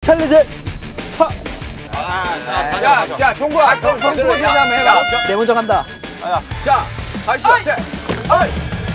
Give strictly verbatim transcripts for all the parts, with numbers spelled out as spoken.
챌린지. 하. 아, 자, 자, 자, 종구야, 성공 챌린지 한번 해봐. 내 먼저 간다. 자, 가시죠. 자, 어이.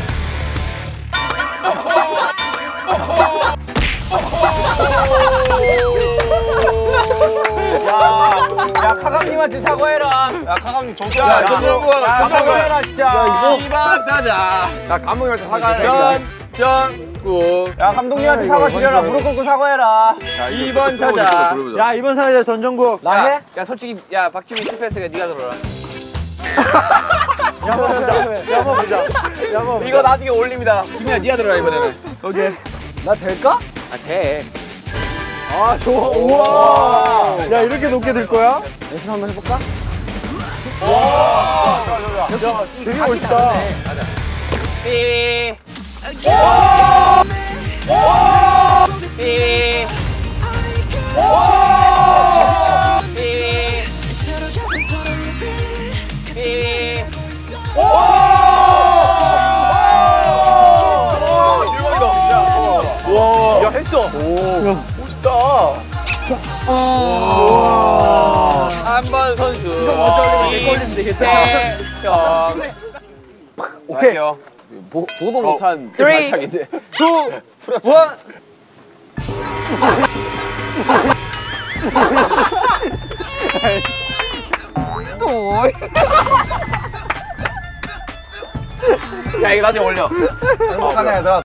야, 카감님한테 사과해라. 야, 카감님 정신 야, 차려. 정구, 사과해라 진짜. 야, 이번 타자. 야, 감독님한테 사과해. 전, 정구. 야, 감독님한테 사과 드려라. 무릎 꿇고 사과해라. 자, 이번 타자. 야, 이번 사회자 전정국. 나 해? 야, 솔직히, 야, 박지민 실패했으니까 네가 들어라. 야, 한번 보자. 야, 한번 보자. 야, 한번 보자. 이거 나중에 올립니다. 지민아, 네가 들어라 이번에는. 오케이. 나 될까? 아, 돼. 아, 좋아. 우와. 야, 이렇게 높게 들 거야? 연습 한번 해볼까? 와. 야, 되게 멋있다. 삐. 삐. 야, 했어. 오. 멋있다. 한 번 선수. 이거 못 걸리면 되겠다. 형. 오케이. 보, 보도 못한 발차기인데. 투, 원. 또. 야, 이거 나중에 올려. 행복하자, 얘들아.